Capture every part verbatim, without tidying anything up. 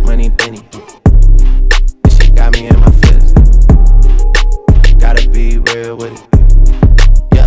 money, Benny. This shit got me in my feelings. Gotta be real with it. Yeah.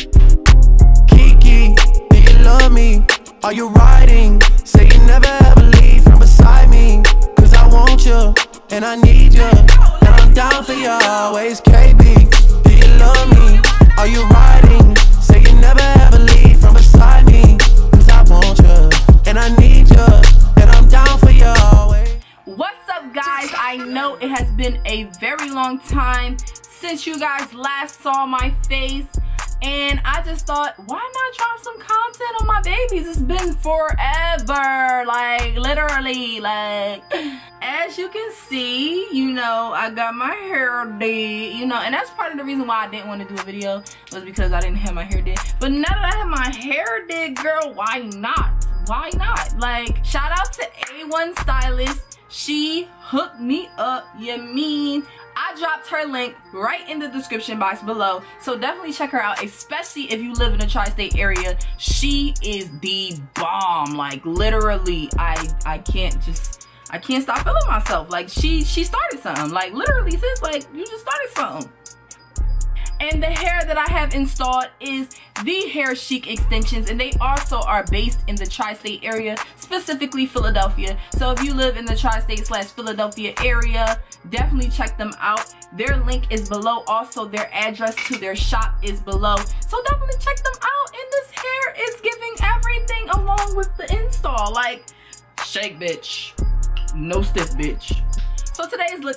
Kiki, do you love me? Are you riding? Say you never ever leave from beside me. Cause I want you, and I need you, and I'm down for you always, K B. Do you love me? Are you riding? Say you never ever leave from beside me. Cause I want you, and I need you, and I'm down for you always. What's up, guys? I know it has been a very long time since you guys last saw my face, and I just thought, why not drop some content on my babies? It's been forever, like literally, like as you can see, you know, I got my hair did, you know, and that's part of the reason why I didn't want to do a video, was because I didn't have my hair did. But now that I have my hair did, girl, why not? Why not? Like, shout out to A one Stylist. She hooked me up, you mean? I dropped her link right in the description box below, so definitely check her out, especially if you live in the tri-state area. She is the bomb. Like, literally, I I can't just I can't stop feeling myself. Like, she she started something. Like, literally, sis, like, you just started something. And the hair that I have installed is the Hair Chic extensions, and they also are based in the tri-state area, specifically Philadelphia. So if you live in the tri-state slash Philadelphia area, definitely check them out. Their link is below. Also, their address to their shop is below. So definitely check them out. And this hair is giving everything along with the install. Like, shake, bitch. No stiff, bitch. So today's look...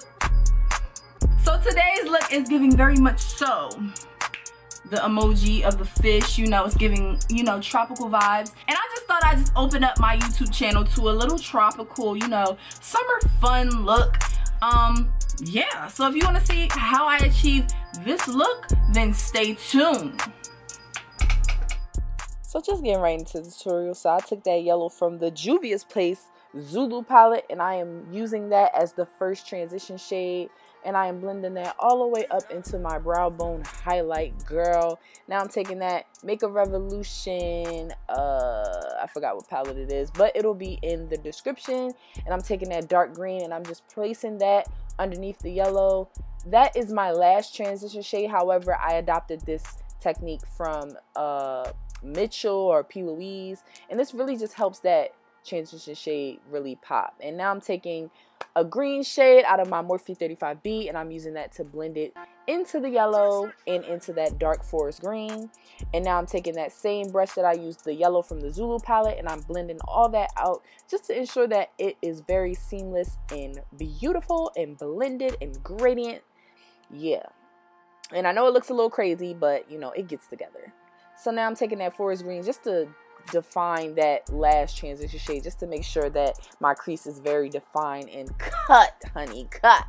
So today's look is giving very much so the emoji of the fish, you know, it's giving, you know, tropical vibes. And I just thought I'd just open up my YouTube channel to a little tropical, you know, summer fun look. Um, yeah, so if you want to see how I achieve this look, then stay tuned. So just getting right into the tutorial. So I took that yellow from the Juvia's Place Zulu palette, and I am using that as the first transition shade. And I am blending that all the way up into my brow bone highlight, girl. Now I'm taking that Makeup Revolution, uh, I forgot what palette it is, but it'll be in the description. And I'm taking that dark green and I'm just placing that underneath the yellow. That is my last transition shade. However, I adopted this technique from uh, Mitchell or P. Louise. And this really just helps that transition shade really pop. And now I'm taking a green shade out of my Morphe thirty-five B, and I'm using that to blend it into the yellow and into that dark forest green. And now I'm taking that same brush that I used, the yellow from the Zulu palette, and I'm blending all that out just to ensure that it is very seamless and beautiful and blended and gradient. Yeah. And I know it looks a little crazy, but you know, it gets together. So now I'm taking that forest green just to define that last transition shade, just to make sure that my crease is very defined and cut, honey, cut.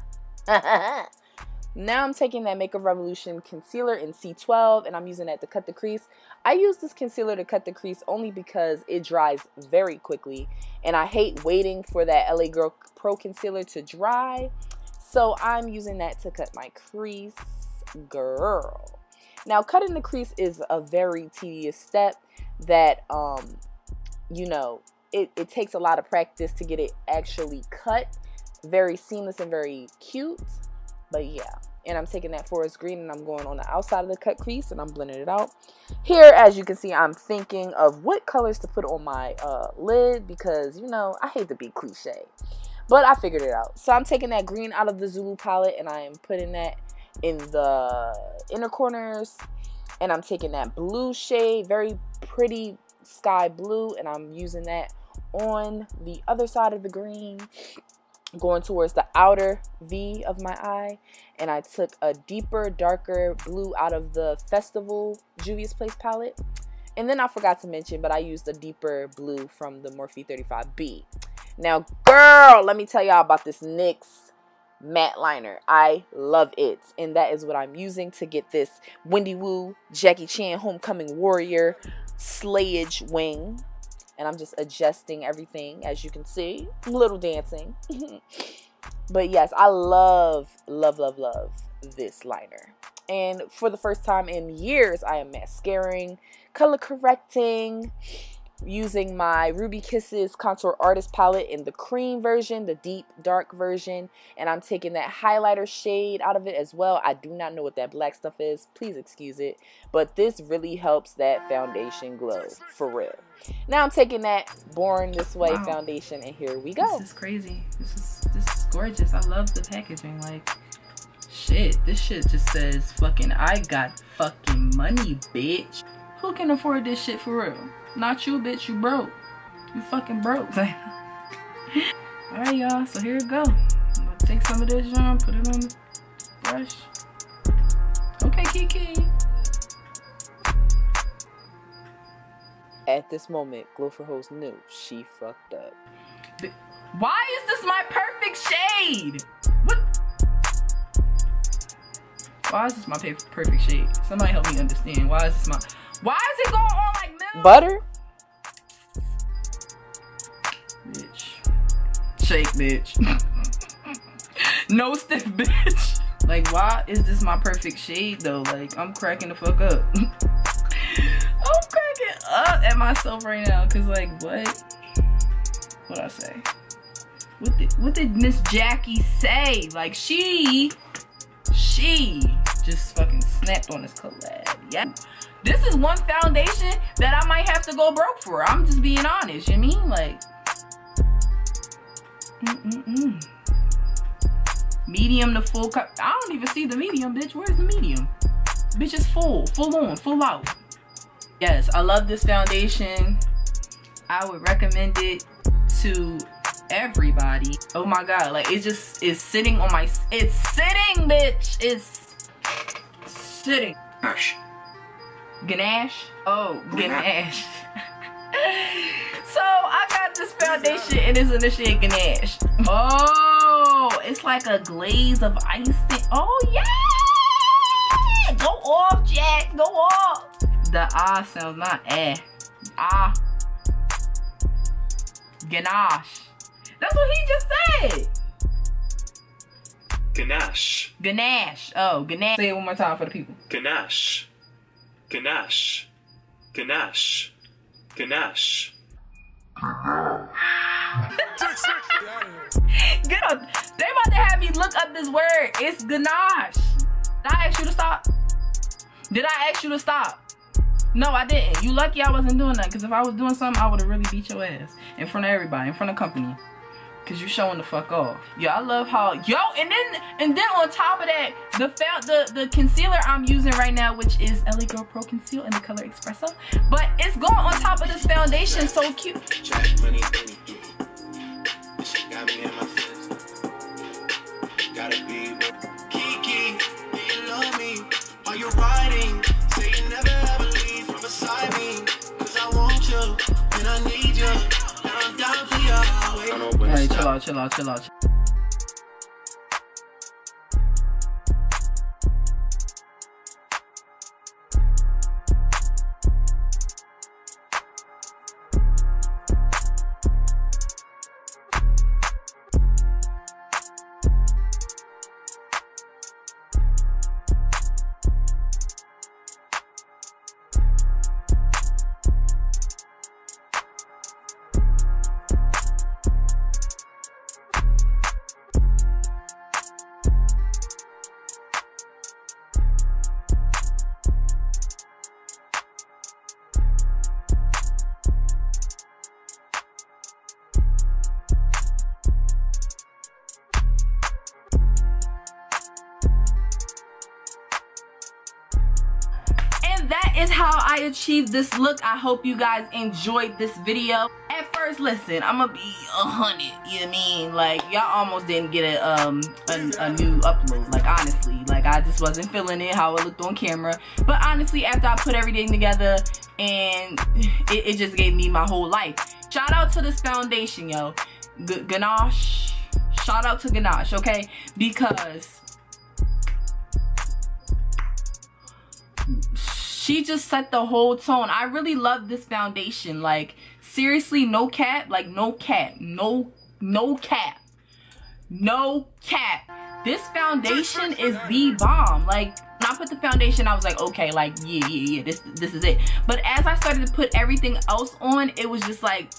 Now I'm taking that Makeup Revolution concealer in C twelve, and I'm using that to cut the crease. I use this concealer to cut the crease only because it dries very quickly, and I hate waiting for that L A Girl Pro concealer to dry. So I'm using that to cut my crease, girl. Now, cutting the crease is a very tedious step that, um, you know, it, it takes a lot of practice to get it actually cut. Very seamless and very cute. But yeah, and I'm taking that forest green and I'm going on the outside of the cut crease and I'm blending it out. Here, as you can see, I'm thinking of what colors to put on my uh, lid because, you know, I hate to be cliche. But I figured it out. So I'm taking that green out of the Zulu palette and I am putting that in the inner corners, and I'm taking that blue shade, very pretty sky blue, and I'm using that on the other side of the green, going towards the outer V of my eye. And I took a deeper, darker blue out of the Festival Juvia's Place palette, and then I forgot to mention, but I used a deeper blue from the Morphe thirty-five B. Now, girl, let me tell y'all about this N Y X matte liner. I love it, and that is what I'm using to get this Wendy Wu Jackie Chan Homecoming Warrior slayage wing. And I'm just adjusting everything, as you can see, a little dancing. But yes, I love love love love this liner. And for the first time in years, I am mascaring, color correcting, using my Ruby Kisses Contour Artist Palette in the cream version, the deep dark version, and I'm taking that highlighter shade out of it as well. I do not know what that black stuff is, please excuse it, but this really helps that foundation glow, for real. Now I'm taking that Born This Way wow. foundation, and here we go. This is crazy. This is, this is gorgeous. I love the packaging. Like, shit, this shit just says fucking, I got fucking money, bitch. Who can afford this shit for real? Not you, bitch. You broke. You fucking broke. Alright, y'all. So here we go. I'm gonna take some of this, John. Put it on the brush. Okay, Kiki. At this moment, Glow for Hoes knew she fucked up. Why is this my perfect shade? What? Why is this my perfect shade? Somebody help me understand. Why is this my... Why is it going on like milk? Butter? Bitch. Shake, bitch. No stiff, bitch. Like, why is this my perfect shade, though? Like, I'm cracking the fuck up. I'm cracking up at myself right now. Because, like, what? What'd I say? What did, what did Miss Jackie say? Like, she... She just fucking snapped on this collab. Yeah. This is one foundation that I might have to go broke for. I'm just being honest, you know what I mean? Like, mm-mm-mm. Medium to full cup. I don't even see the medium, bitch. Where's the medium? Bitch is full, full on, full out. Yes, I love this foundation. I would recommend it to everybody. Oh my God, like it just is sitting on my, it's sitting, bitch. It's sitting. Gosh. Ganache? Oh, Ganache. So I got this foundation and it's in the shade Ganache. Oh, it's like a glaze of icing. Oh yeah! Go off, Jack. Go off. The ah sounds not eh. Ah. Ganache. That's what he just said. Ganache. Ganache. Oh, Ganache. Say it one more time for the people. Ganache. Ganache. Ganache. Ganache. Get up. They about to have me look up this word. It's ganache. Did I ask you to stop? Did I ask you to stop? No, I didn't. You lucky I wasn't doing that. Because if I was doing something, I would have really beat your ass. In front of everybody. In front of company. Cause you showing the fuck off. Yo, I love how yo, and then and then on top of that, the the the concealer I'm using right now, which is L A Girl Pro Conceal in the color Espresso, but it's going on top of this foundation, so cute. Kiki, do you love me? Are you riding? Say you never ever leave from beside me. Cause I want you and I need you. And I'm down for you. Alright, chill out, chill out, chill out. That is how I achieved this look. I hope you guys enjoyed this video. At first, listen, I'm gonna be a hundred, you know what I mean? Like, y'all almost didn't get a, um, a, a new upload, like, honestly. Like, I just wasn't feeling it, how it looked on camera. But honestly, after I put everything together, and it, it just gave me my whole life. Shout out to this foundation, yo. G Ganache. Shout out to Ganache, okay? Because she just set the whole tone. I really love this foundation. Like, seriously, no cap. Like, no cap. No, no cap. No cap. This foundation is the bomb. Like, When I put the foundation, I was like, okay, like, yeah, yeah, yeah, this, this is it. But as I started to put everything else on, it was just like,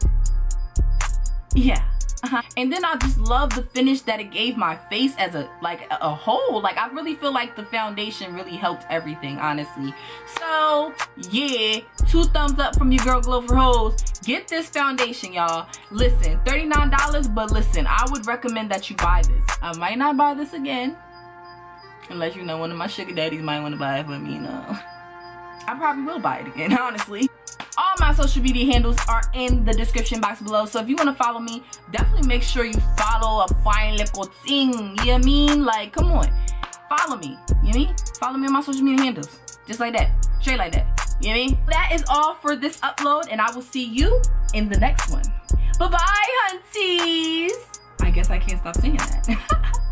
yeah. Uh-huh. And then I just love the finish that it gave my face as a like a, a whole. Like, I really feel like the foundation really helped everything, honestly. So yeah, two thumbs up from your girl Glow for Hoes. Get this foundation, y'all. Listen, thirty-nine dollars, but listen, I would recommend that you buy this. I might not buy this again, unless, you know, one of my sugar daddies might want to buy it, but me, you know, I probably will buy it again, honestly. All my social media handles are in the description box below. So if you want to follow me, definitely make sure you follow a fine little thing. You know what I mean? Like, come on. Follow me. You know what I mean? Follow me on my social media handles. Just like that. Straight like that. You know what I mean? That is all for this upload, and I will see you in the next one. Bye-bye, hunties. I guess I can't stop saying that.